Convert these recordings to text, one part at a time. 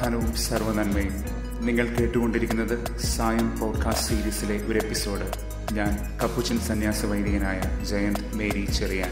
സമാധാനവും സർവ്വനന്മയും. നിങ്ങൾ കേട്ടുകൊണ്ടിരിക്കുന്നത് സായം പോഡ്കാസ്റ്റ് സീരീസിലെ ഒരു എപ്പിസോഡ്. ഞാൻ കപ്പുച്ചൻ സന്യാസ വൈദികനായ ജയന്ത് മേരി ചെറിയാൻ.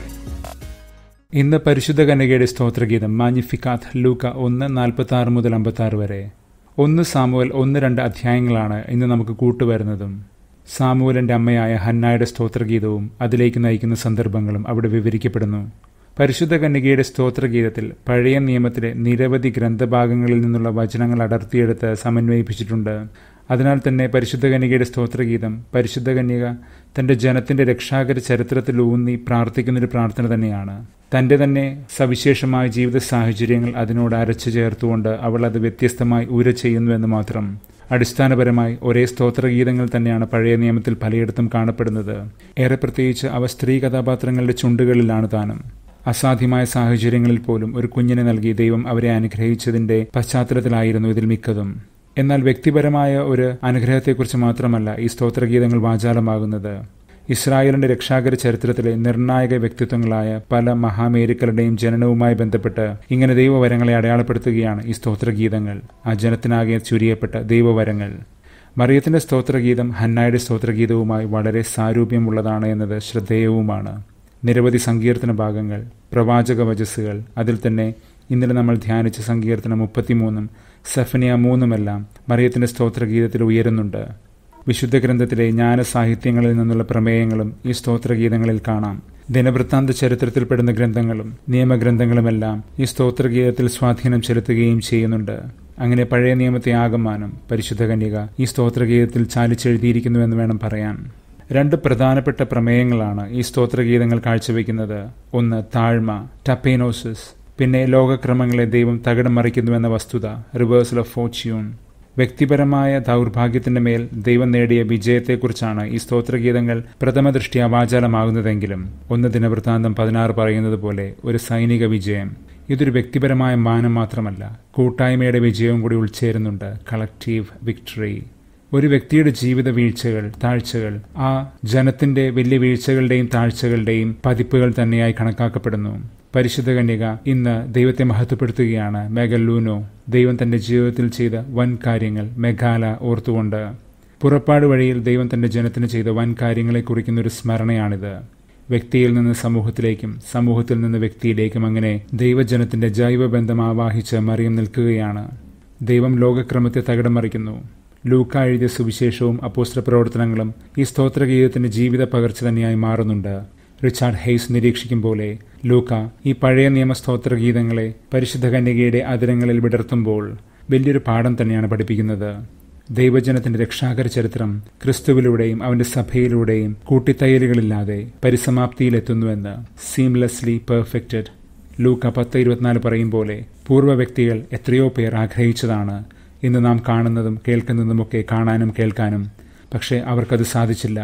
ഇന്ന് പരിശുദ്ധ കന്യകയുടെ സ്തോത്രഗീതം മാഗ്നിഫിക്കാത്ത്, ലൂക്ക 1:46 മുതൽ 56 വരെ. 1 സാമുവേൽ 1-2 അധ്യായങ്ങളാണ് ഇന്ന് നമുക്ക് കൂട്ടുവരുന്നതും. സാമുവേലിന്റെ അമ്മയായ ഹന്നായുടെ സ്തോത്രഗീതവും അതിലേക്ക് നയിക്കുന്ന സന്ദർഭങ്ങളും അവിടെ വിവരിക്കപ്പെടുന്നു. പരിശുദ്ധ കന്യകയുടെ സ്തോത്രഗീതത്തിൽ പഴയ നിയമത്തിലെ നിരവധി ഗ്രന്ഥഭാഗങ്ങളിൽ നിന്നുള്ള വചനങ്ങൾ അടർത്തിയെടുത്ത് സമന്വയിപ്പിച്ചിട്ടുണ്ട്. അതിനാൽ തന്നെ പരിശുദ്ധ കന്യകയുടെ സ്തോത്രഗീതം പരിശുദ്ധ കന്യക തന്റെ ജനത്തിന്റെ രക്ഷാകര ചരിത്രത്തിൽ ഊന്നി പ്രാർത്ഥിക്കുന്നൊരു പ്രാർത്ഥന തന്നെയാണ്. തന്റെ തന്നെ സവിശേഷമായ ജീവിത സാഹചര്യങ്ങൾ അതിനോട് അരച്ചു ചേർത്തുകൊണ്ട് അവൾ അത് വ്യത്യസ്തമായി ഊര ചെയ്യുന്നുവെന്ന് മാത്രം. അടിസ്ഥാനപരമായി ഒരേ സ്തോത്രഗീതങ്ങൾ തന്നെയാണ് പഴയ നിയമത്തിൽ പലയിടത്തും കാണപ്പെടുന്നത്. ഏറെ പ്രത്യേകിച്ച് അവ സ്ത്രീ കഥാപാത്രങ്ങളുടെ ചുണ്ടുകളിലാണ് താനും. അസാധ്യമായ സാഹചര്യങ്ങളിൽ പോലും ഒരു കുഞ്ഞിനെ നൽകി ദൈവം അവരെ അനുഗ്രഹിച്ചതിന്റെ പശ്ചാത്തലത്തിലായിരുന്നു ഇതിൽ മിക്കതും. എന്നാൽ വ്യക്തിപരമായ ഒരു അനുഗ്രഹത്തെക്കുറിച്ച് മാത്രമല്ല ഈ സ്തോത്രഗീതങ്ങൾ വാചാലമാകുന്നത്. ഇസ്രായേലിന്റെ രക്ഷാകര ചരിത്രത്തിലെ നിർണായക വ്യക്തിത്വങ്ങളായ പല മഹാമേരുക്കളുടെയും ജനനവുമായി ബന്ധപ്പെട്ട് ഇങ്ങനെ ദൈവവരങ്ങളെ അടയാളപ്പെടുത്തുകയാണ് ഈ സ്തോത്രഗീതങ്ങൾ. ആ ജനത്തിനാകെ ചുരിയപ്പെട്ട ദൈവവരങ്ങൾ. മറിയത്തിന്റെ സ്തോത്രഗീതം ഹന്നായുടെ സ്തോത്രഗീതവുമായി വളരെ സാരൂപ്യമുള്ളതാണ് എന്നത് ശ്രദ്ധേയവുമാണ്. നിരവധി സങ്കീർത്തന ഭാഗങ്ങൾ, പ്രവാചക വചസ്സുകൾ, അതിൽ തന്നെ ഇന്നലെ നമ്മൾ ധ്യാനിച്ച സങ്കീർത്തനം 33 സെഫനിയ 3 മറിയത്തിന്റെ സ്തോത്രഗീതത്തിൽ ഉയരുന്നുണ്ട്. വിശുദ്ധ ഗ്രന്ഥത്തിലെ ജ്ഞാനസാഹിത്യങ്ങളിൽ നിന്നുള്ള പ്രമേയങ്ങളും ഈ സ്തോത്രഗീതങ്ങളിൽ കാണാം. ദിനവൃത്താന്ത ചരിത്രത്തിൽപ്പെടുന്ന ഗ്രന്ഥങ്ങളും നിയമഗ്രന്ഥങ്ങളുമെല്ലാം ഈ സ്തോത്രഗീതത്തിൽ സ്വാധീനം ചെലുത്തുകയും ചെയ്യുന്നുണ്ട്. അങ്ങനെ പഴയ നിയമത്തെ ആകമാനം പരിശുദ്ധ കന്യക ഈ സ്തോത്രഗീതത്തിൽ ചാലിച്ചെഴുതിയിരിക്കുന്നുവെന്ന് വേണം പറയാൻ. 2 പ്രധാനപ്പെട്ട പ്രമേയങ്ങളാണ് ഈ സ്തോത്രഗീതങ്ങൾ കാഴ്ചവെക്കുന്നത്. ഒന്ന് താഴ്മ, ടപ്പേനോസിസ്. പിന്നെ ലോകക്രമങ്ങളെ ദൈവം തകിടം മറിക്കുന്നുവെന്ന വസ്തുത, റിവേഴ്സൽ ഓഫ് ഫോർച്യൂൺ. വ്യക്തിപരമായ ദൗർഭാഗ്യത്തിന്റെ മേൽ ദൈവം നേടിയ വിജയത്തെക്കുറിച്ചാണ് ഈ സ്തോത്രഗീതങ്ങൾ പ്രഥമ ദൃഷ്ട്യാ വാചാലമാകുന്നതെങ്കിലും 1 ദിനവൃത്താന്തം 16 പറയുന്നത് പോലെ ഒരു സൈനിക വിജയം. ഇതൊരു വ്യക്തിപരമായ മാനം മാത്രമല്ല, കൂട്ടായ്മയുടെ വിജയവും കൂടി ഉൾച്ചേരുന്നുണ്ട്. Collective victory. ഒരു വ്യക്തിയുടെ ജീവിത വീഴ്ചകൾ, താഴ്ചകൾ ആ ജനത്തിന്റെ വലിയ വീഴ്ചകളുടെയും താഴ്ചകളുടെയും പതിപ്പുകൾ തന്നെയായി കണക്കാക്കപ്പെടുന്നു. പരിശുദ്ധ കന്യക ഇന്ന് ദൈവത്തെ മഹത്വപ്പെടുത്തുകയാണ്. മെഗല്ലൂനോ, ദൈവം തന്റെ ജീവിതത്തിൽ ചെയ്ത വൻ കാര്യങ്ങൾ മെഗാല ഓർത്തുകൊണ്ട്. പുറപ്പാട് വഴിയിൽ ദൈവം തന്റെ ജനത്തിന് ചെയ്ത വൻ കാര്യങ്ങളെ കുറിക്കുന്ന ഒരു സ്മരണയാണിത്. വ്യക്തിയിൽ നിന്ന് സമൂഹത്തിലേക്കും സമൂഹത്തിൽ നിന്ന് വ്യക്തിയിലേക്കും അങ്ങനെ ദൈവജനത്തിന്റെ ജൈവബന്ധം ആവാഹിച്ച് മറിയം നിൽക്കുകയാണ്. ദൈവം ലോകക്രമത്തെ തകിടം മറിക്കുന്നു. ലൂക്ക എഴുതിയ സുവിശേഷവും അപ്പോസ്തല പ്രവർത്തനങ്ങളും ഈ സ്തോത്രഗീതത്തിന്റെ ജീവിത പകർച്ച തന്നെയായി മാറുന്നുണ്ട്. റിച്ചാർഡ് ഹെയ്സ് നിരീക്ഷിക്കും പോലെ ലൂക്ക ഈ പഴയ നിയമ സ്തോത്രഗീതങ്ങളെ പരിശുദ്ധ കന്യകയുടെ അതിരങ്ങളിൽ വിടർത്തുമ്പോൾ വലിയൊരു പാഠം തന്നെയാണ് പഠിപ്പിക്കുന്നത്. ദൈവജനത്തിന്റെ രക്ഷാകര ചരിത്രം ക്രിസ്തുവിലൂടെയും അവന്റെ സഭയിലൂടെയും കൂട്ടിത്തയ്യലുകളില്ലാതെ പരിസമാപ്തിയിലെത്തുന്നുവെന്ന്. Seamlessly perfected. ലൂക്ക 10:24 പറയും പോലെ പൂർവ്വ വ്യക്തികൾ എത്രയോ പേർ ആഗ്രഹിച്ചതാണ് ഇന്ന് നാം കാണുന്നതും കേൾക്കുന്നതുമൊക്കെ കാണാനും കേൾക്കാനും. പക്ഷേ അവർക്കത് സാധിച്ചില്ല.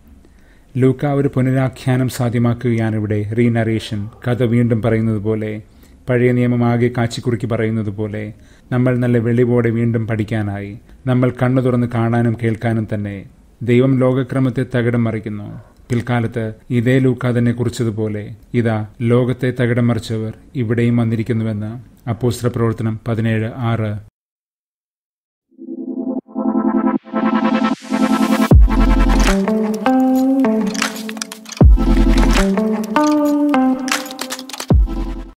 ലൂക്ക ഒരു പുനരാഖ്യാനം സാധ്യമാക്കുകയാണ് ഇവിടെ. റീനറേഷൻ. കഥ വീണ്ടും പറയുന്നത് പോലെ, പഴയ നിയമം ആകെ കാച്ചിക്കുറുക്കി പറയുന്നത് പോലെ നമ്മൾ നല്ല വെളിവോടെ വീണ്ടും പഠിക്കാനായി, നമ്മൾ കണ്ണു തുറന്ന് കാണാനും കേൾക്കാനും തന്നെ. ദൈവം ലോകക്രമത്തെ തകിടം മറിക്കുന്നു. പിൽക്കാലത്ത് ഇതേ ലൂക്ക തന്നെ കുറിച്ചതുപോലെ ഇതാ ലോകത്തെ തകിടം മറിച്ചവർ ഇവിടെയും വന്നിരിക്കുന്നുവെന്ന്. അപ്പോസ്തല പ്രവർത്തനം 17:6.